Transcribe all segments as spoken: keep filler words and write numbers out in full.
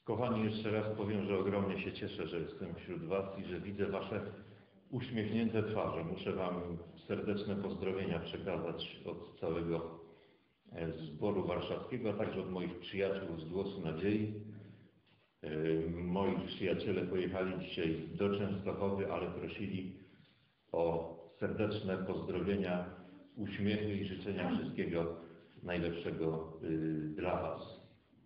Kochani, jeszcze raz powiem, że ogromnie się cieszę, że jestem wśród Was i że widzę Wasze uśmiechnięte twarze. Muszę Wam serdeczne pozdrowienia przekazać od całego zboru warszawskiego, a także od moich przyjaciół z Głosu Nadziei. Moi przyjaciele pojechali dzisiaj do Częstochowy, ale prosili o serdeczne pozdrowienia, uśmiechu i życzenia wszystkiego najlepszego dla Was.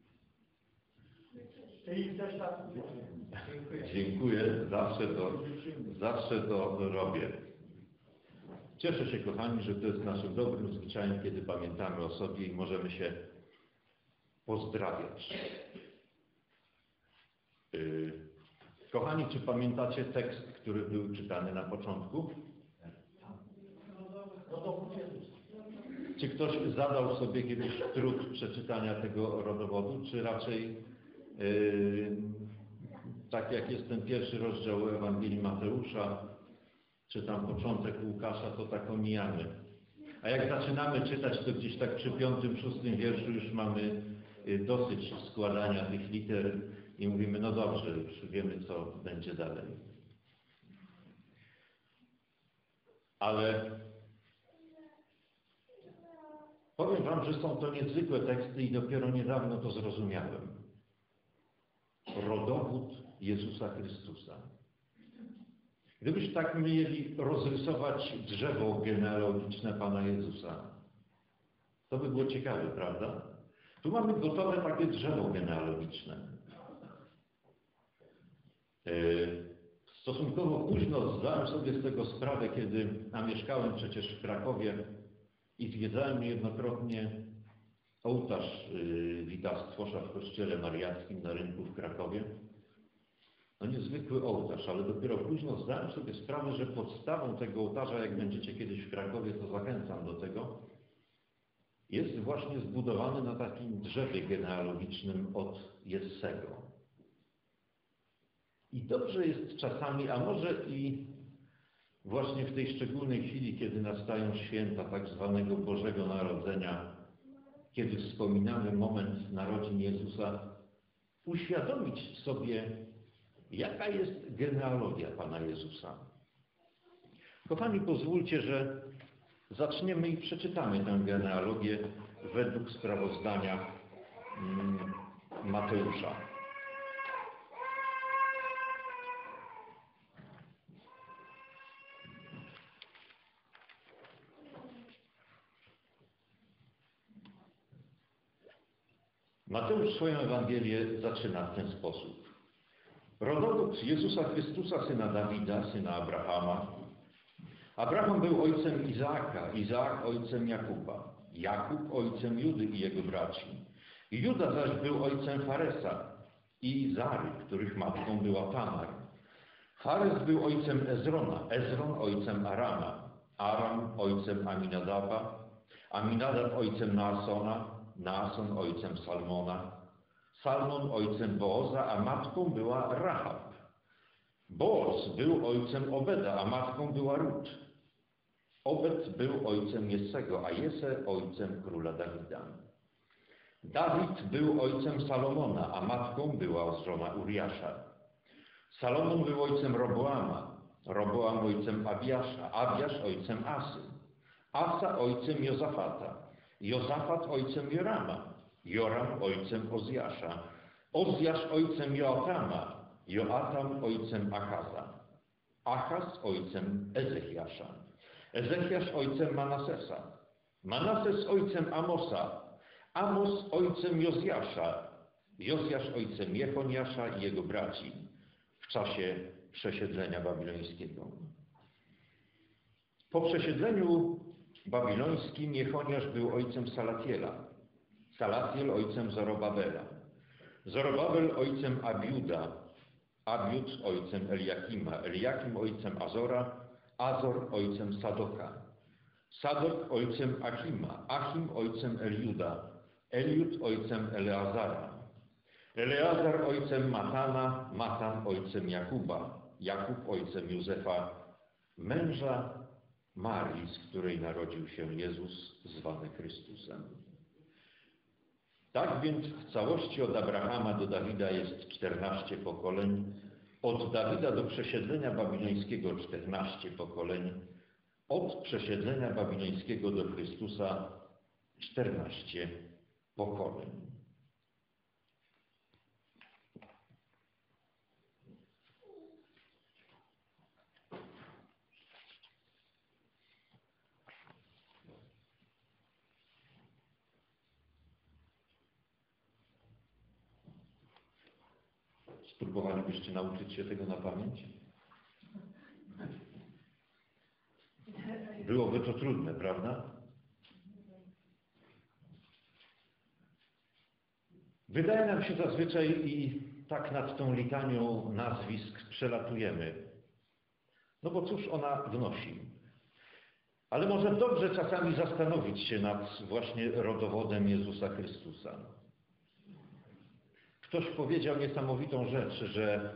Dziękuję, zawsze to, zawsze to robię. Cieszę się, kochani, że to jest naszym dobrym zwyczajem, kiedy pamiętamy o sobie i możemy się pozdrawiać. Kochani, czy pamiętacie tekst, który był czytany na początku? Czy ktoś zadał sobie kiedyś trud przeczytania tego rodowodu, czy raczej yy, tak jak jest ten pierwszy rozdział Ewangelii Mateusza, czy tam początek Łukasza, to tak omijamy. A jak zaczynamy czytać, to gdzieś tak przy piątym, szóstym wierszu już mamy dosyć składania tych liter i mówimy, no dobrze, już wiemy, co będzie dalej. Ale powiem Wam, że są to niezwykłe teksty i dopiero niedawno to zrozumiałem. Rodowód Jezusa Chrystusa. Gdybyśmy tak mieli rozrysować drzewo genealogiczne Pana Jezusa, to by było ciekawe, prawda? Tu mamy gotowe takie drzewo genealogiczne. Stosunkowo późno zdałem sobie z tego sprawę, kiedy a mieszkałem przecież w Krakowie i zwiedzałem niejednokrotnie ołtarz Witastwosza w kościele mariackim na rynku w Krakowie. No niezwykły ołtarz, ale dopiero późno zdałem sobie sprawę, że podstawą tego ołtarza, jak będziecie kiedyś w Krakowie, to zachęcam do tego, jest właśnie zbudowany na takim drzewie genealogicznym od Jessego. I dobrze jest czasami, a może i właśnie w tej szczególnej chwili, kiedy nastają święta tak zwanego Bożego Narodzenia, kiedy wspominamy moment narodzin Jezusa, uświadomić sobie, jaka jest genealogia Pana Jezusa. Kochani, pozwólcie, że zaczniemy i przeczytamy tę genealogię według sprawozdania Mateusza. Mateusz swoją Ewangelię zaczyna w ten sposób. Rodowód Jezusa Chrystusa, syna Dawida, syna Abrahama. Abraham był ojcem Izaaka, Izaak ojcem Jakuba, Jakub ojcem Judy i jego braci. Juda zaś był ojcem Faresa i Zary, których matką była Tamar. Fares był ojcem Ezrona, Ezron ojcem Arama, Aram ojcem Aminadaba, Aminadab ojcem Naasona, Naason ojcem Salmona, Salmon ojcem Booza, a matką była Rahab. Booz był ojcem Obeda, a matką była Rut. Obed był ojcem Jessego, a Jesse ojcem króla Dawida. Dawid był ojcem Salomona, a matką była żona Uriasza. Salomon był ojcem Roboama, Roboam ojcem Abiasza, Abiasz ojcem Asy, Asa ojcem Jozafata, Jozafat ojcem Jorama, Joram ojcem Ozjasza, Ozjasz ojcem Joatama, Joatam ojcem Achaza, Achaz ojcem Ezechiasza, Ezechiasz ojcem Manasesa, Manases ojcem Amosa, Amos ojcem Jozjasza, Jozjasz ojcem Jechoniasza i jego braci w czasie przesiedlenia babilońskiego. Po przesiedleniu babilońskim Jechoniasz był ojcem Salatiela, Salatiel ojcem Zorobabela, Zorobabel ojcem Abiuda, Abiud ojcem Eliakima, Eliakim ojcem Azora, Azor ojcem Sadoka, Sadok ojcem Achima, Achim ojcem Eliuda, Eliud ojcem Eleazara, Eleazar ojcem Matana, Matan ojcem Jakuba, Jakub ojcem Józefa, męża Marii, z której narodził się Jezus, zwany Chrystusem. Tak więc w całości od Abrahama do Dawida jest czternaście pokoleń, od Dawida do przesiedlenia babilońskiego czternaście pokoleń, od przesiedlenia babilońskiego do Chrystusa czternaście pokoleń. Spróbowalibyście nauczyć się tego na pamięć? Byłoby to trudne, prawda? Wydaje nam się zazwyczaj i tak nad tą litanią nazwisk przelatujemy. No bo cóż ona wnosi? Ale może dobrze czasami zastanowić się nad właśnie rodowodem Jezusa Chrystusa. Ktoś powiedział niesamowitą rzecz, że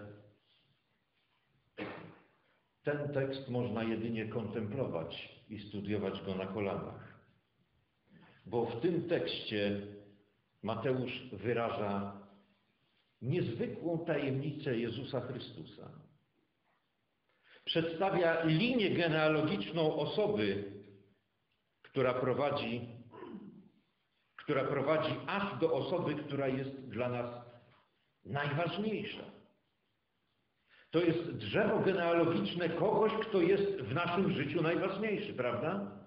ten tekst można jedynie kontemplować i studiować go na kolanach. Bo w tym tekście Mateusz wyraża niezwykłą tajemnicę Jezusa Chrystusa. Przedstawia linię genealogiczną osoby, która prowadzi, która prowadzi aż do osoby, która jest dla nas najważniejsza. To jest drzewo genealogiczne kogoś, kto jest w naszym życiu najważniejszy, prawda?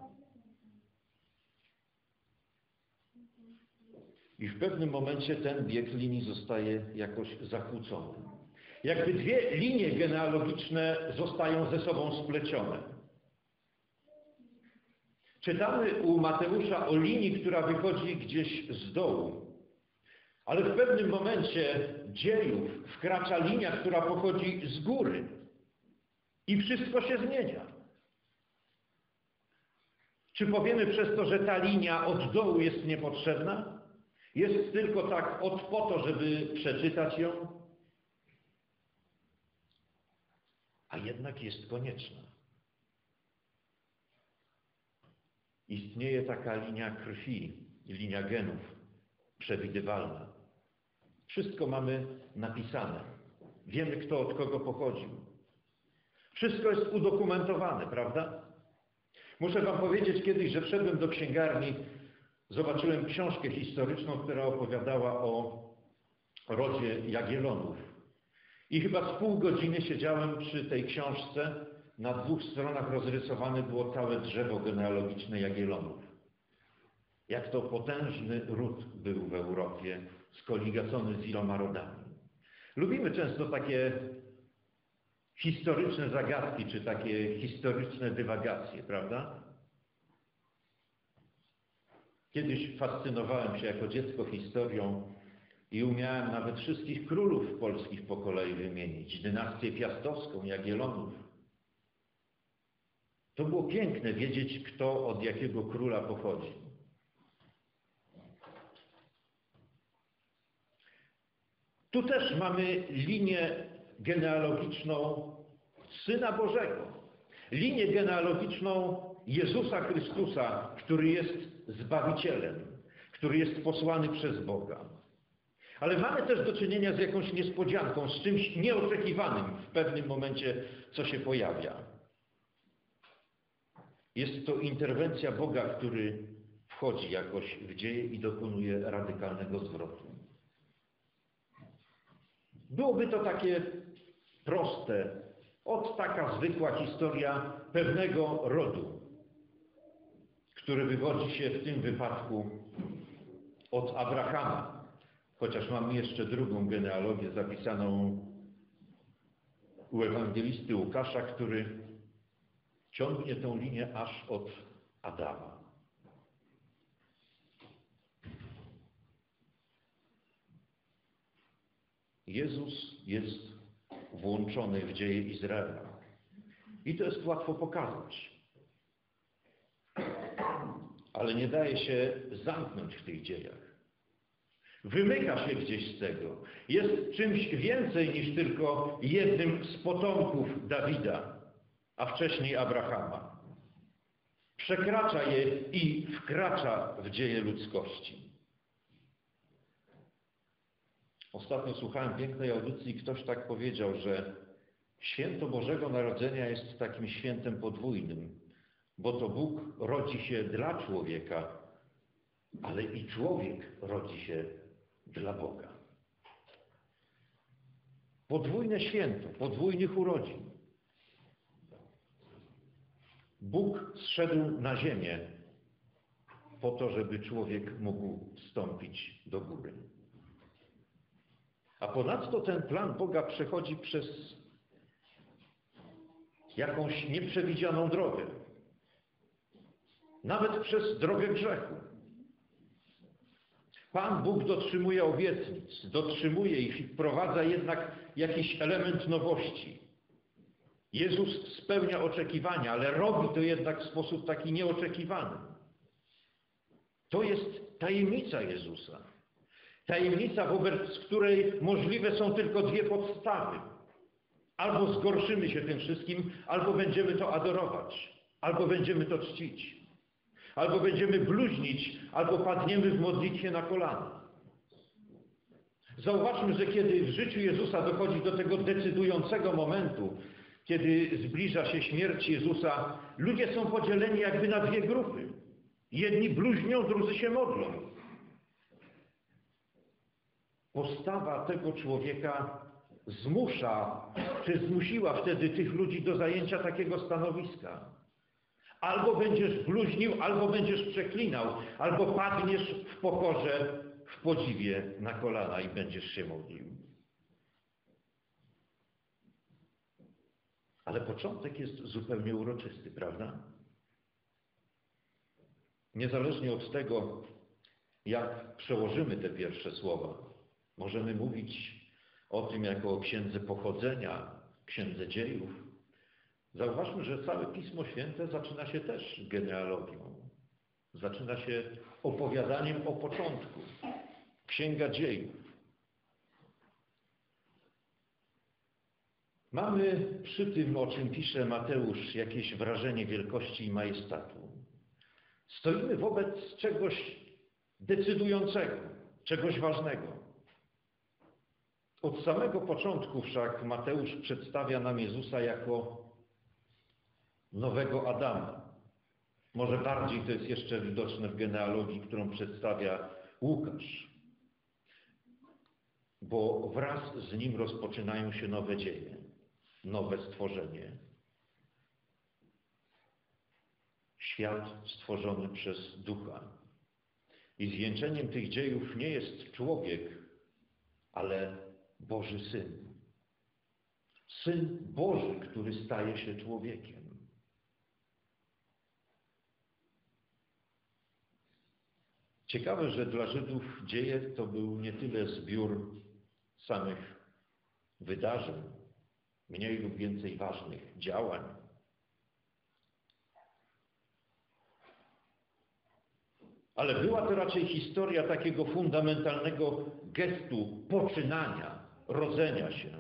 I w pewnym momencie ten bieg linii zostaje jakoś zakłócony. Jakby dwie linie genealogiczne zostają ze sobą splecione. Czytamy u Mateusza o linii, która wychodzi gdzieś z dołu. Ale w pewnym momencie dziejów wkracza linia, która pochodzi z góry. I wszystko się zmienia. Czy powiemy przez to, że ta linia od dołu jest niepotrzebna? Jest tylko tak od po to, żeby przeczytać ją? A jednak jest konieczna. Istnieje taka linia krwi, linia genów, przewidywalna. Wszystko mamy napisane. Wiemy, kto od kogo pochodził. Wszystko jest udokumentowane, prawda? Muszę wam powiedzieć kiedyś, że wszedłem do księgarni, zobaczyłem książkę historyczną, która opowiadała o rodzie Jagiellonów. I chyba z pół godziny siedziałem przy tej książce. Na dwóch stronach rozrysowane było całe drzewo genealogiczne Jagiellonów. Jak to potężny ród był w Europie, skoligacony z iloma rodami. Lubimy często takie historyczne zagadki, czy takie historyczne dywagacje, prawda? Kiedyś fascynowałem się jako dziecko historią i umiałem nawet wszystkich królów polskich po kolei wymienić. Dynastię piastowską, Jagiellonów. To było piękne wiedzieć, kto od jakiego króla pochodzi. Tu też mamy linię genealogiczną Syna Bożego. Linię genealogiczną Jezusa Chrystusa, który jest Zbawicielem, który jest posłany przez Boga. Ale mamy też do czynienia z jakąś niespodzianką, z czymś nieoczekiwanym w pewnym momencie, co się pojawia. Jest to interwencja Boga, który wchodzi jakoś w dzieje i dokonuje radykalnego zwrotu. Byłoby to takie proste, od taka zwykła historia pewnego rodu, który wywodzi się w tym wypadku od Abrahama. Chociaż mamy jeszcze drugą genealogię zapisaną u ewangelisty Łukasza, który ciągnie tę linię aż od Adama. Jezus jest włączony w dzieje Izraela. I to jest łatwo pokazać. Ale nie daje się zamknąć w tych dziejach. Wymyka się gdzieś z tego. Jest czymś więcej niż tylko jednym z potomków Dawida, a wcześniej Abrahama. Przekracza je i wkracza w dzieje ludzkości. Ostatnio słuchałem pięknej audycji i ktoś tak powiedział, że święto Bożego Narodzenia jest takim świętem podwójnym, bo to Bóg rodzi się dla człowieka, ale i człowiek rodzi się dla Boga. Podwójne święto, podwójnych urodzin. Bóg zszedł na ziemię po to, żeby człowiek mógł wstąpić do góry. A ponadto ten plan Boga przechodzi przez jakąś nieprzewidzianą drogę. Nawet przez drogę grzechu. Pan Bóg dotrzymuje obietnic, dotrzymuje ich i wprowadza jednak jakiś element nowości. Jezus spełnia oczekiwania, ale robi to jednak w sposób taki nieoczekiwany. To jest tajemnica Jezusa. Tajemnica, wobec której możliwe są tylko dwie podstawy. Albo zgorszymy się tym wszystkim, albo będziemy to adorować, albo będziemy to czcić, albo będziemy bluźnić, albo padniemy w modlitwie na kolana. Zauważmy, że kiedy w życiu Jezusa dochodzi do tego decydującego momentu, kiedy zbliża się śmierć Jezusa, ludzie są podzieleni jakby na dwie grupy. Jedni bluźnią, drudzy się modlą. Postawa tego człowieka zmusza, czy zmusiła wtedy tych ludzi do zajęcia takiego stanowiska. Albo będziesz bluźnił, albo będziesz przeklinał, albo padniesz w pokorze, w podziwie na kolana i będziesz się modlił. Ale początek jest zupełnie uroczysty, prawda? Niezależnie od tego, jak przełożymy te pierwsze słowa, możemy mówić o tym jako o księdze pochodzenia, księdze dziejów. Zauważmy, że całe Pismo Święte zaczyna się też genealogią. Zaczyna się opowiadaniem o początku. Księga dziejów. Mamy przy tym, o czym pisze Mateusz, jakieś wrażenie wielkości i majestatu. Stoimy wobec czegoś decydującego, czegoś ważnego. Od samego początku wszak Mateusz przedstawia nam Jezusa jako nowego Adama. Może bardziej to jest jeszcze widoczne w genealogii, którą przedstawia Łukasz. Bo wraz z nim rozpoczynają się nowe dzieje, nowe stworzenie. Świat stworzony przez Ducha. I zwieńczeniem tych dziejów nie jest człowiek, ale Boży Syn. Syn Boży, który staje się człowiekiem. Ciekawe, że dla Żydów dzieje to był nie tyle zbiór samych wydarzeń, mniej lub więcej ważnych działań, ale była to raczej historia takiego fundamentalnego gestu poczynania, rodzenia się.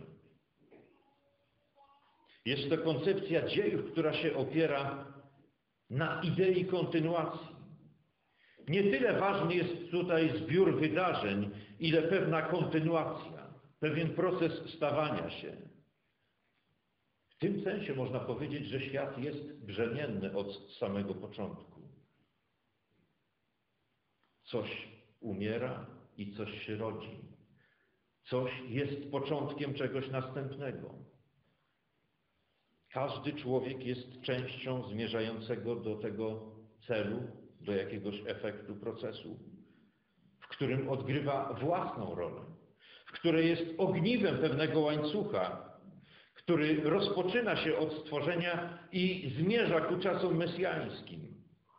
Jest to koncepcja dziejów, która się opiera na idei kontynuacji. Nie tyle ważny jest tutaj zbiór wydarzeń, ile pewna kontynuacja, pewien proces stawania się. W tym sensie można powiedzieć, że świat jest brzemienny od samego początku. Coś umiera i coś się rodzi. Coś jest początkiem czegoś następnego. Każdy człowiek jest częścią zmierzającego do tego celu, do jakiegoś efektu procesu, w którym odgrywa własną rolę, w której jest ogniwem pewnego łańcucha, który rozpoczyna się od stworzenia i zmierza ku czasom mesjańskim.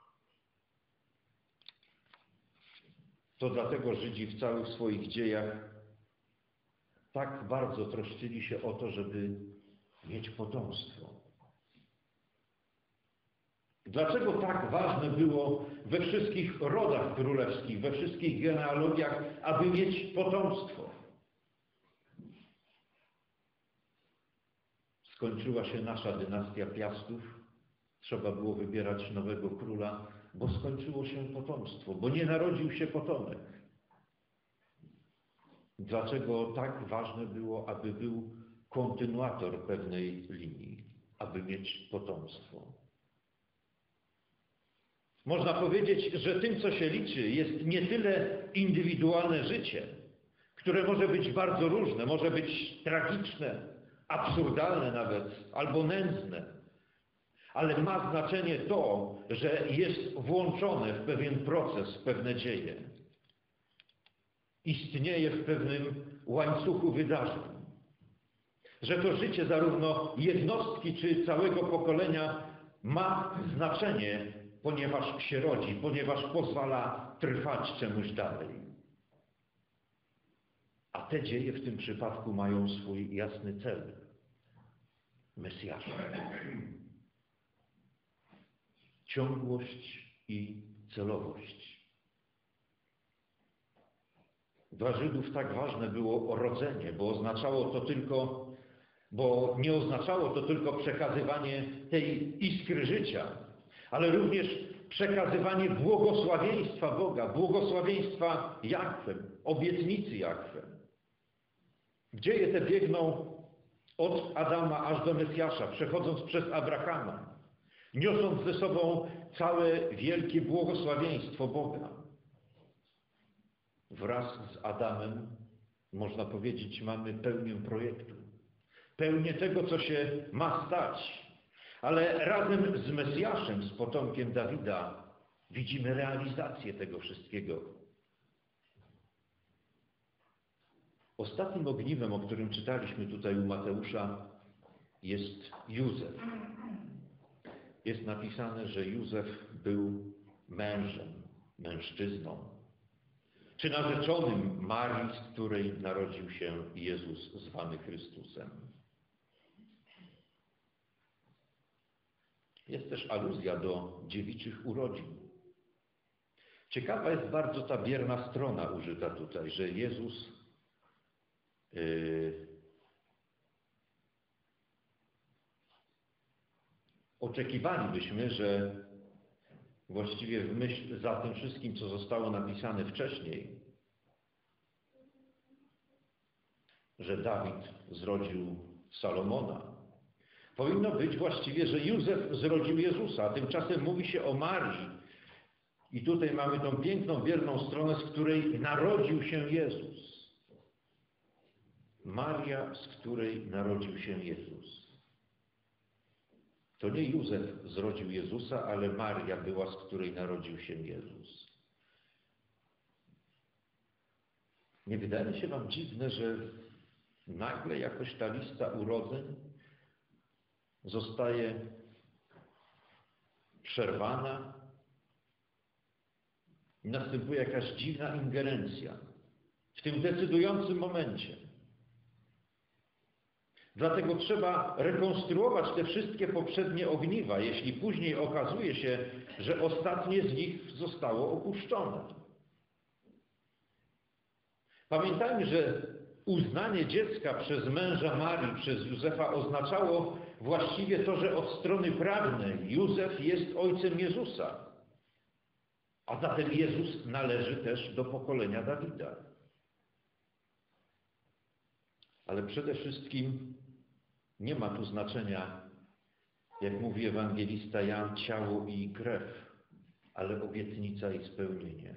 To dlatego Żydzi w całych swoich dziejach tak bardzo troszczyli się o to, żeby mieć potomstwo. Dlaczego tak ważne było we wszystkich rodach królewskich, we wszystkich genealogiach, aby mieć potomstwo? Skończyła się nasza dynastia Piastów, trzeba było wybierać nowego króla, bo skończyło się potomstwo, bo nie narodził się potomek. Dlaczego tak ważne było, aby był kontynuator pewnej linii, aby mieć potomstwo? Można powiedzieć, że tym, co się liczy, jest nie tyle indywidualne życie, które może być bardzo różne, może być tragiczne, absurdalne nawet, albo nędzne, ale ma znaczenie to, że jest włączone w pewien proces, w pewne dzieje. Istnieje w pewnym łańcuchu wydarzeń. Że to życie zarówno jednostki czy całego pokolenia ma znaczenie, ponieważ się rodzi, ponieważ pozwala trwać czemuś dalej. A te dzieje w tym przypadku mają swój jasny cel. Mesjasza. Ciągłość i celowość. Dla Żydów tak ważne było rodzenie, bo oznaczało to tylko, bo nie oznaczało to tylko przekazywanie tej iskry życia, ale również przekazywanie błogosławieństwa Boga, błogosławieństwa Jahwe, obietnicy Jahwe. Dzieje te biegną od Adama aż do Mesjasza, przechodząc przez Abrahama, niosąc ze sobą całe wielkie błogosławieństwo Boga. Wraz z Adamem, można powiedzieć, mamy pełnię projektu, pełnię tego, co się ma stać. Ale razem z Mesjaszem, z potomkiem Dawida, widzimy realizację tego wszystkiego. Ostatnim ogniwem, o którym czytaliśmy tutaj u Mateusza, jest Józef. Jest napisane, że Józef był mężem, mężczyzną, czy narzeczonym Marii, z której narodził się Jezus zwany Chrystusem. Jest też aluzja do dziewiczych urodzin. Ciekawa jest bardzo ta bierna strona użyta tutaj, że Jezus yy, oczekiwalibyśmy, że właściwie w myśl za tym wszystkim, co zostało napisane wcześniej, że Dawid zrodził Salomona. Powinno być właściwie, że Józef zrodził Jezusa, a tymczasem mówi się o Marii. I tutaj mamy tą piękną, wierną stronę, z której narodził się Jezus. Maria, z której narodził się Jezus. To nie Józef zrodził Jezusa, ale Maria była, z której narodził się Jezus. Nie wydaje się wam dziwne, że nagle jakoś ta lista urodzeń zostaje przerwana i następuje jakaś dziwna ingerencja w tym decydującym momencie. Dlatego trzeba rekonstruować te wszystkie poprzednie ogniwa, jeśli później okazuje się, że ostatnie z nich zostało opuszczone. Pamiętajmy, że uznanie dziecka przez męża Marii, przez Józefa oznaczało właściwie to, że od strony prawnej Józef jest ojcem Jezusa, a zatem Jezus należy też do pokolenia Dawida. Ale przede wszystkim nie ma tu znaczenia, jak mówi ewangelista Jan, ciało i krew, ale obietnica i spełnienie.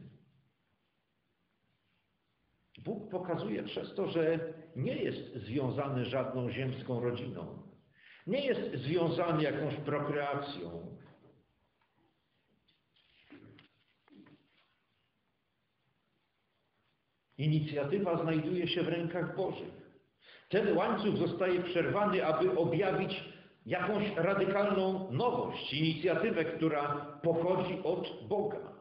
Bóg pokazuje przez to, że nie jest związany żadną ziemską rodziną. Nie jest związany jakąś prokreacją. Inicjatywa znajduje się w rękach Bożych. Ten łańcuch zostaje przerwany, aby objawić jakąś radykalną nowość, inicjatywę, która pochodzi od Boga.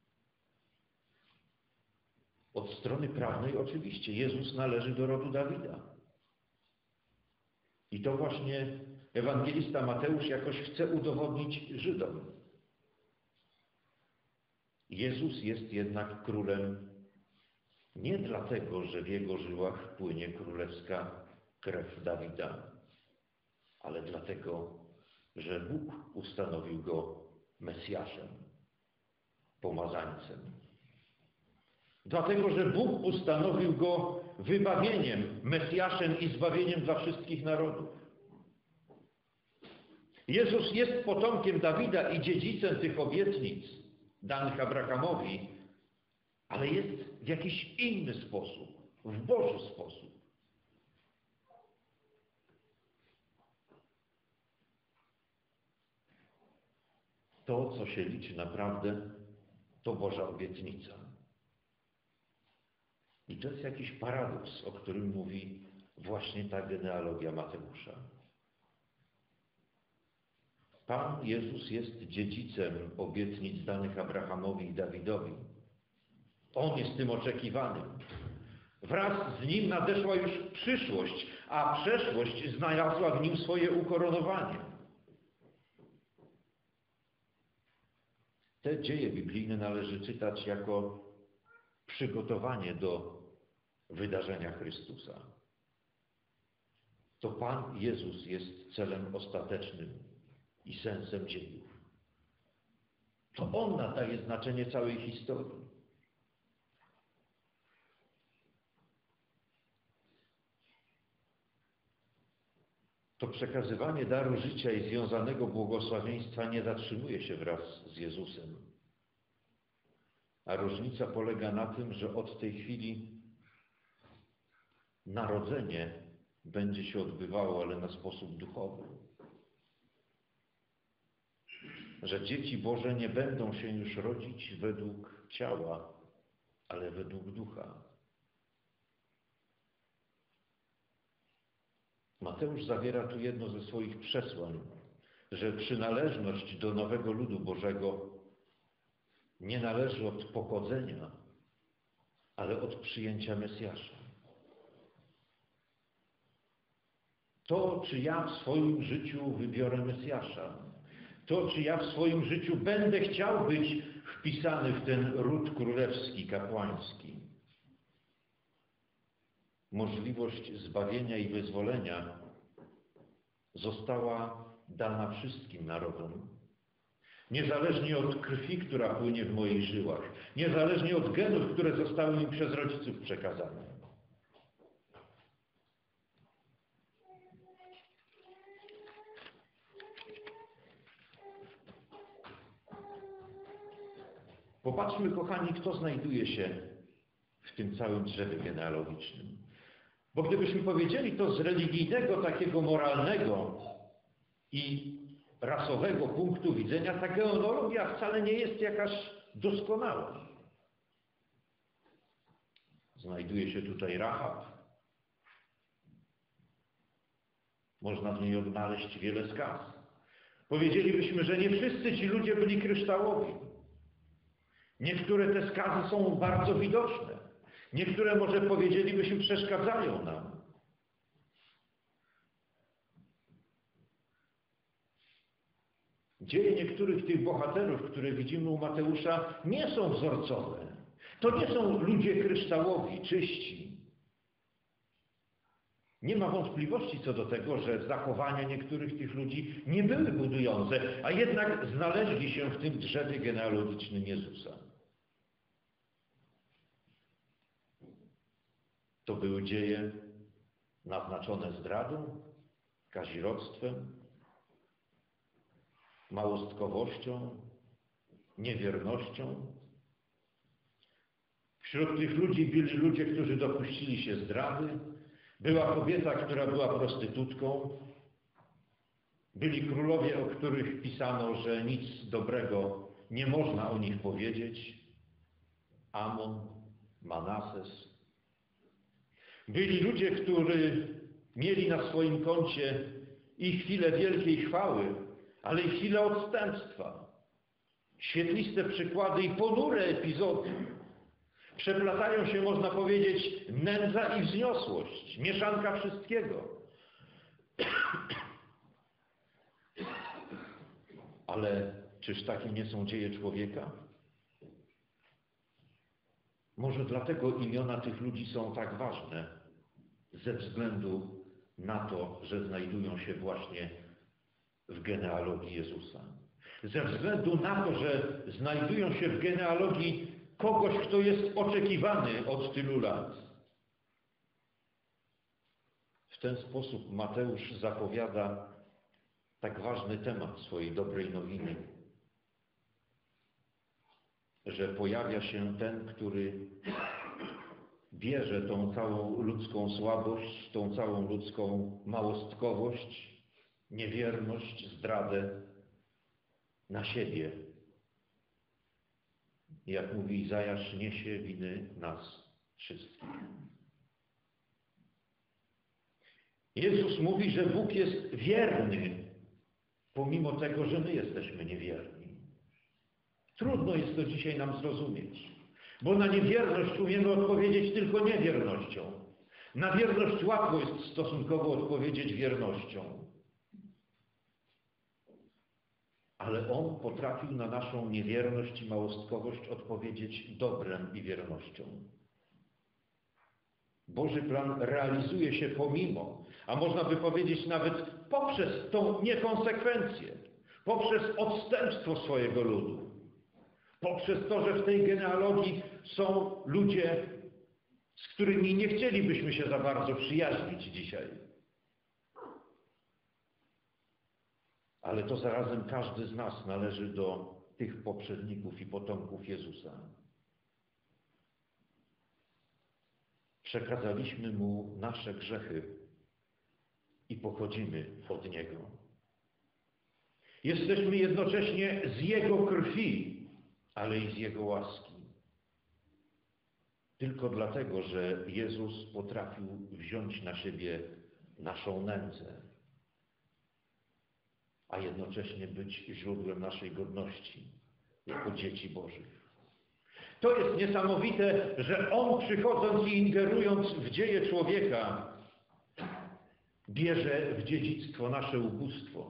Od strony prawnej oczywiście Jezus należy do rodu Dawida. I to właśnie ewangelista Mateusz jakoś chce udowodnić Żydom. Jezus jest jednak królem nie dlatego, że w jego żyłach płynie królewska krew Dawida, ale dlatego, że Bóg ustanowił go Mesjaszem, pomazańcem. Dlatego, że Bóg ustanowił go wybawieniem, Mesjaszem i zbawieniem dla wszystkich narodów. Jezus jest potomkiem Dawida i dziedzicem tych obietnic danych Abrahamowi, ale jest w jakiś inny sposób, w Boży sposób. To, co się liczy naprawdę, to Boża obietnica. I to jest jakiś paradoks, o którym mówi właśnie ta genealogia Mateusza. Pan Jezus jest dziedzicem obietnic danych Abrahamowi i Dawidowi. On jest tym oczekiwanym. Wraz z nim nadeszła już przyszłość, a przeszłość znalazła w nim swoje ukoronowanie. Te dzieje biblijne należy czytać jako przygotowanie do wydarzenia Chrystusa. To Pan Jezus jest celem ostatecznym i sensem dziejów. To On nadaje znaczenie całej historii. To przekazywanie daru życia i związanego błogosławieństwa nie zatrzymuje się wraz z Jezusem. A różnica polega na tym, że od tej chwili narodzenie będzie się odbywało, ale na sposób duchowy. Że dzieci Boże nie będą się już rodzić według ciała, ale według ducha. Mateusz zawiera tu jedno ze swoich przesłań, że przynależność do nowego ludu Bożego nie należy od pochodzenia, ale od przyjęcia Mesjasza. To, czy ja w swoim życiu wybiorę Mesjasza, to, czy ja w swoim życiu będę chciał być wpisany w ten ród królewski, kapłański. Możliwość zbawienia i wyzwolenia została dana wszystkim narodom. Niezależnie od krwi, która płynie w moich żyłach, niezależnie od genów, które zostały mi przez rodziców przekazane. Popatrzmy, kochani, kto znajduje się w tym całym drzewie genealogicznym. Bo gdybyśmy powiedzieli to z religijnego, takiego moralnego i rasowego punktu widzenia, ta genealogia wcale nie jest jakaś doskonała. Znajduje się tutaj Rahab. Można w niej odnaleźć wiele skaz. Powiedzielibyśmy, że nie wszyscy ci ludzie byli kryształowi. Niektóre te skazy są bardzo widoczne. Niektóre, może powiedzielibyśmy, przeszkadzają nam. Dzieje niektórych tych bohaterów, które widzimy u Mateusza, nie są wzorcowe. To nie są ludzie kryształowi, czyści. Nie ma wątpliwości co do tego, że zachowania niektórych tych ludzi nie były budujące, a jednak znaleźli się w tym drzewie genealogicznym Jezusa. To były dzieje naznaczone zdradą, kazirodztwem, małostkowością, niewiernością. Wśród tych ludzi byli ludzie, którzy dopuścili się zdrady. Była kobieta, która była prostytutką. Byli królowie, o których pisano, że nic dobrego nie można o nich powiedzieć. Amon, Manases. Byli ludzie, którzy mieli na swoim koncie i chwilę wielkiej chwały, ale i chwilę odstępstwa. Świetliste przykłady i ponure epizody. Przeplatają się, można powiedzieć, nędza i wzniosłość, mieszanka wszystkiego. Ale czyż takie nie są dzieje człowieka? Może dlatego imiona tych ludzi są tak ważne, ze względu na to, że znajdują się właśnie w genealogii Jezusa. Ze względu na to, że znajdują się w genealogii kogoś, kto jest oczekiwany od tylu lat. W ten sposób Mateusz zapowiada tak ważny temat swojej dobrej nowiny, że pojawia się ten, który bierze tą całą ludzką słabość, tą całą ludzką małostkowość, niewierność, zdradę na siebie. Jak mówi Izajasz, niesie winy nas wszystkich. Jezus mówi, że Bóg jest wierny, pomimo tego, że my jesteśmy niewierni. Trudno jest to dzisiaj nam zrozumieć, bo na niewierność umiemy odpowiedzieć tylko niewiernością. Na wierność łatwo jest stosunkowo odpowiedzieć wiernością. Ale On potrafił na naszą niewierność i małostkowość odpowiedzieć dobrem i wiernością. Boży plan realizuje się pomimo, a można by powiedzieć nawet poprzez tą niekonsekwencję, poprzez odstępstwo swojego ludu, poprzez to, że w tej genealogii są ludzie, z którymi nie chcielibyśmy się za bardzo przyjaźnić dzisiaj. Ale to zarazem każdy z nas należy do tych poprzedników i potomków Jezusa. Przekazaliśmy Mu nasze grzechy i pochodzimy od Niego. Jesteśmy jednocześnie z Jego krwi, ale i z Jego łaski. Tylko dlatego, że Jezus potrafił wziąć na siebie naszą nędzę, a jednocześnie być źródłem naszej godności jako dzieci Bożych. To jest niesamowite, że On, przychodząc i ingerując w dzieje człowieka, bierze w dziedzictwo nasze ubóstwo.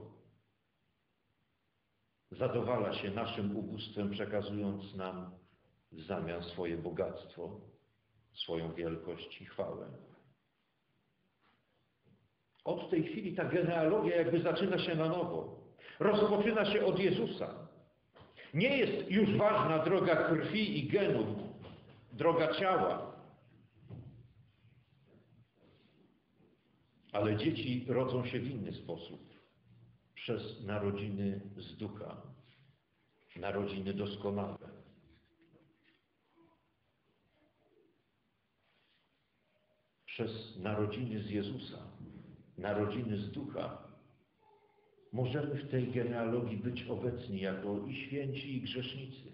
Zadowala się naszym ubóstwem, przekazując nam w zamian swoje bogactwo, swoją wielkość i chwałę. Od tej chwili ta genealogia jakby zaczyna się na nowo. Rozpoczyna się od Jezusa. Nie jest już ważna droga krwi i genów, droga ciała. Ale dzieci rodzą się w inny sposób. Przez narodziny z ducha. Narodziny doskonałe. Przez narodziny z Jezusa, narodziny z ducha, możemy w tej genealogii być obecni jako i święci, i grzesznicy.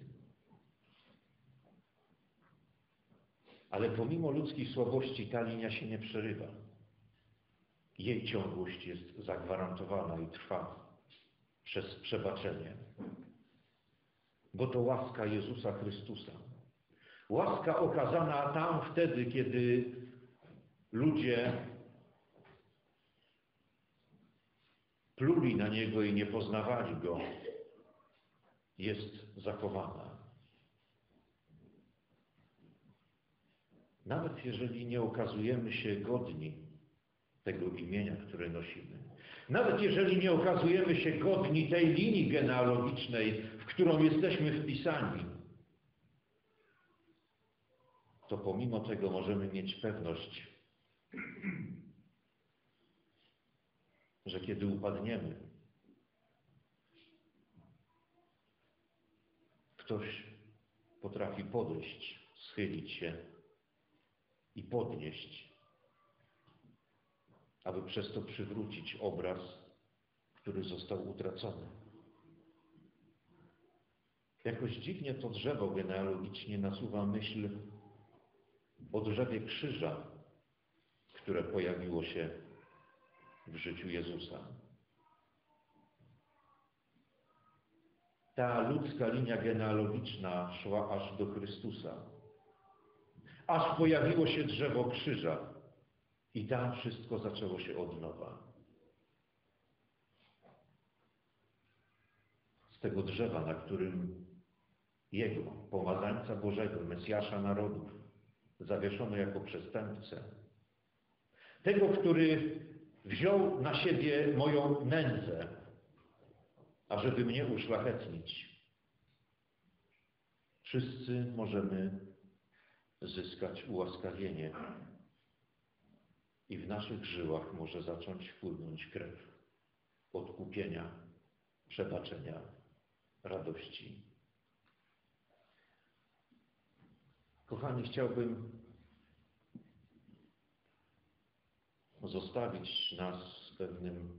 Ale pomimo ludzkiej słabości ta linia się nie przerywa. Jej ciągłość jest zagwarantowana i trwa przez przebaczenie. Bo to łaska Jezusa Chrystusa. Łaska okazana tam wtedy, kiedy ludzie pluli na Niego i nie poznawali Go, jest zachowana. Nawet jeżeli nie okazujemy się godni tego imienia, które nosimy, nawet jeżeli nie okazujemy się godni tej linii genealogicznej, w którą jesteśmy wpisani, to pomimo tego możemy mieć pewność, że kiedy upadniemy, ktoś potrafi podejść, schylić się i podnieść, aby przez to przywrócić obraz, który został utracony. Jakoś dziwnie to drzewo genealogicznie nasuwa myśl o drzewie krzyża, które pojawiło się w życiu Jezusa. Ta ludzka linia genealogiczna szła aż do Chrystusa. Aż pojawiło się drzewo krzyża i tam wszystko zaczęło się od nowa. Z tego drzewa, na którym Jego, pomazańca Bożego, Mesjasza narodów, zawieszono jako przestępcę. Tego, który wziął na siebie moją nędzę, ażeby mnie uszlachetnić. wszyscy możemy zyskać ułaskawienie i w naszych żyłach może zacząć płynąć krew odkupienia, przebaczenia, radości. Kochani, chciałbym zostawić nas z pewnym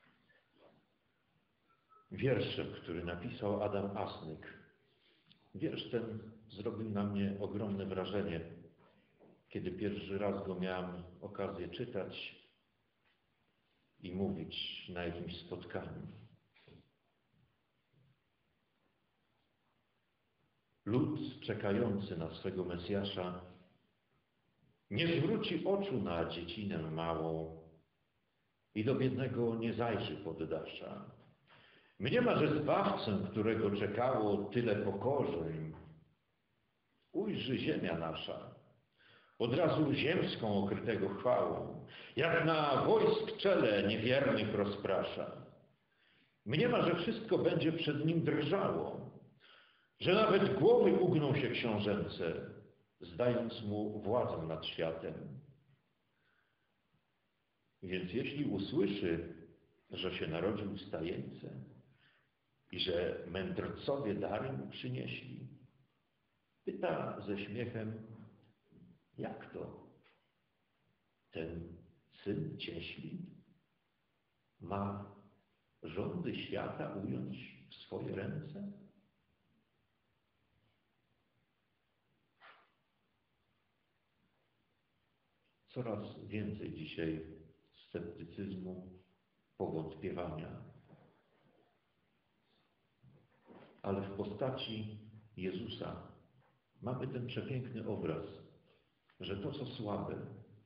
wierszem, który napisał Adam Asnyk. Wiersz ten zrobił na mnie ogromne wrażenie, kiedy pierwszy raz go miałem okazję czytać i mówić na jakimś spotkaniu. Lud czekający na swego Mesjasza nie zwróci oczu na dziecinę małą i do biednego nie zajrzy poddasza. Mniema, że Zbawcę, którego czekało tyle pokorzeń, ujrzy ziemia nasza, od razu ziemską okrytego chwałą, jak na wojsk czele niewiernych rozprasza. Mniema, że wszystko będzie przed nim drżało, że nawet głowy ugną się książęce, zdając mu władzę nad światem. Więc jeśli usłyszy, że się narodził w stajence i że mędrcowie dary mu przynieśli, pyta ze śmiechem, jak to? Ten syn cieśli ma rządy świata ująć w swoje ręce? Coraz więcej dzisiaj sceptycyzmu, powątpiewania, ale w postaci Jezusa mamy ten przepiękny obraz, że to, co słabe,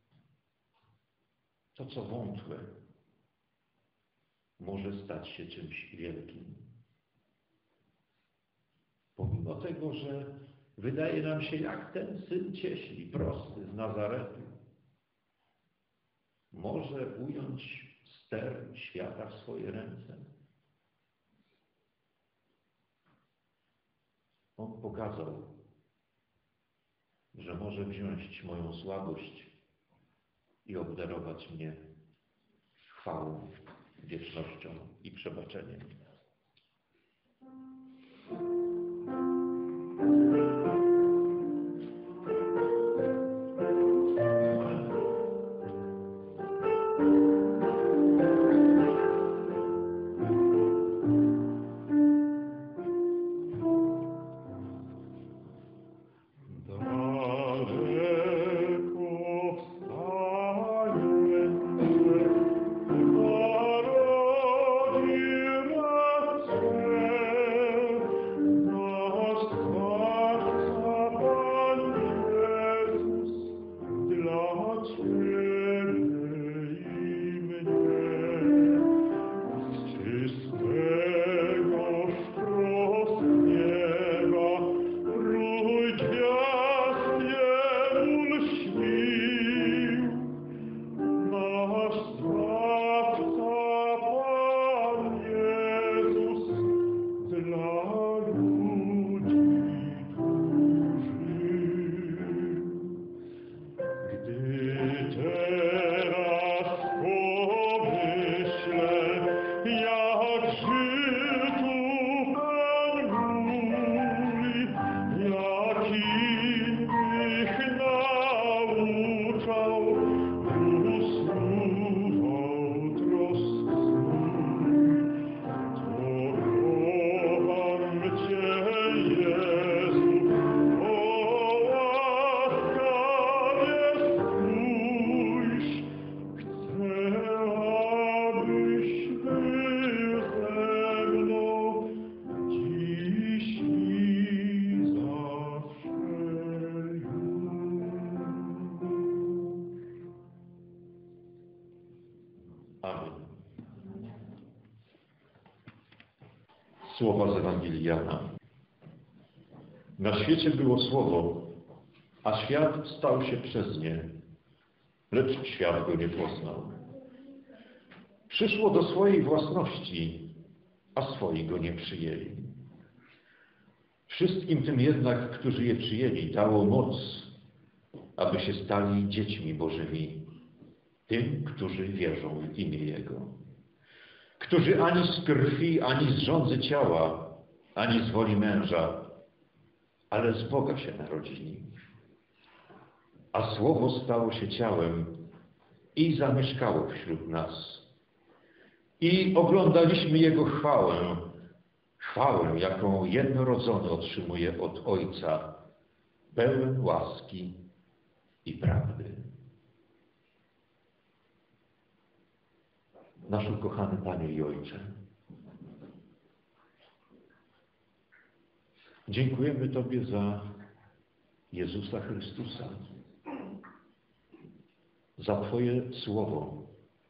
to, co wątłe, może stać się czymś wielkim. Pomimo tego, że wydaje nam się jak ten syn cieśli, prosty z Nazaretu, może ująć ster świata w swoje ręce. On pokazał, że może wziąć moją słabość i obdarować mnie chwałą, wiecznością i przebaczeniem. Słowa z Ewangelii Jana. Na świecie było Słowo, a świat stał się przez nie, lecz świat go nie poznał. Przyszło do swojej własności, a swoi go nie przyjęli. Wszystkim tym jednak, którzy je przyjęli, dało moc, aby się stali dziećmi Bożymi, tym, którzy wierzą w imię Jego, którzy ani z krwi, ani z żądzy ciała, ani z woli męża, ale z Boga się narodzili. A Słowo stało się ciałem i zamieszkało wśród nas. I oglądaliśmy Jego chwałę, chwałę, jaką jednorodzony otrzymuje od Ojca, pełen łaski i prawdy. Nasz ukochany Panie i Ojcze, dziękujemy Tobie za Jezusa Chrystusa, za Twoje Słowo,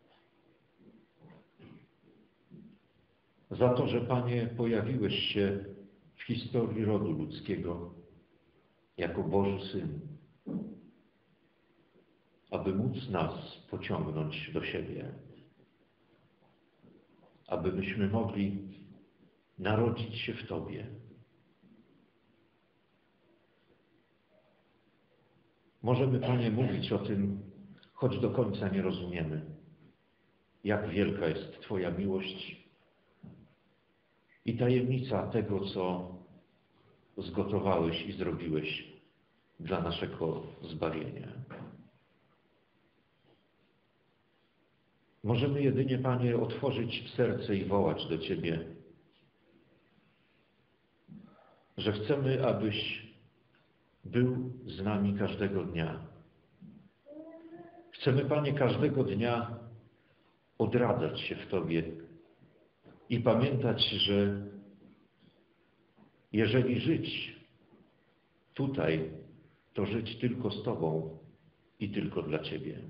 za to, że Panie pojawiłeś się w historii rodu ludzkiego jako Boży Syn, aby móc nas pociągnąć do siebie, abyśmy mogli narodzić się w Tobie. Możemy, Panie, mówić o tym, choć do końca nie rozumiemy, jak wielka jest Twoja miłość i tajemnica tego, co zgotowałeś i zrobiłeś dla naszego zbawienia. Możemy jedynie, Panie, otworzyć serce i wołać do Ciebie, że chcemy, abyś był z nami każdego dnia. Chcemy, Panie, każdego dnia odradzać się w Tobie i pamiętać, że jeżeli żyć tutaj, to żyć tylko z Tobą i tylko dla Ciebie.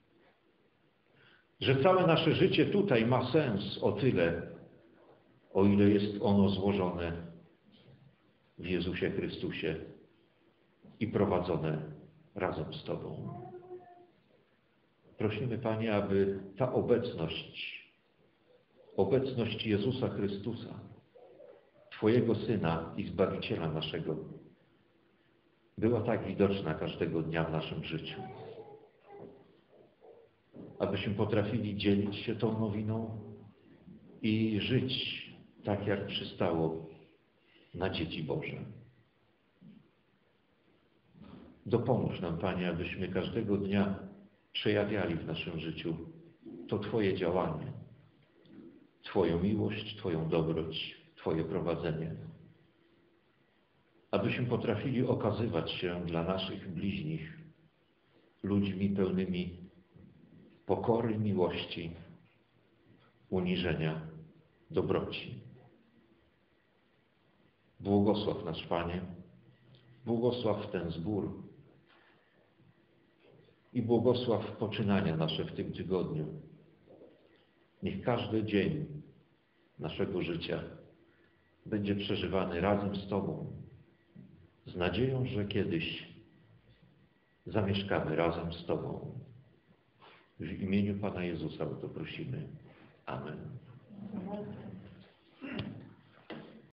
Że całe nasze życie tutaj ma sens o tyle, o ile jest ono złożone w Jezusie Chrystusie i prowadzone razem z Tobą. Prosimy, Panie, aby ta obecność, obecność Jezusa Chrystusa, Twojego Syna i Zbawiciela naszego, była tak widoczna każdego dnia w naszym życiu. Abyśmy potrafili dzielić się tą nowiną i żyć tak, jak przystało na dzieci Boże. Dopomóż nam, Panie, abyśmy każdego dnia przejawiali w naszym życiu to Twoje działanie, Twoją miłość, Twoją dobroć, Twoje prowadzenie. Abyśmy potrafili okazywać się dla naszych bliźnich ludźmi pełnymi pokory, miłości, uniżenia, dobroci. Błogosław nasz Panie, błogosław ten zbór i błogosław poczynania nasze w tym tygodniu. Niech każdy dzień naszego życia będzie przeżywany razem z Tobą, z nadzieją, że kiedyś zamieszkamy razem z Tobą. W imieniu Pana Jezusa o to prosimy. Amen.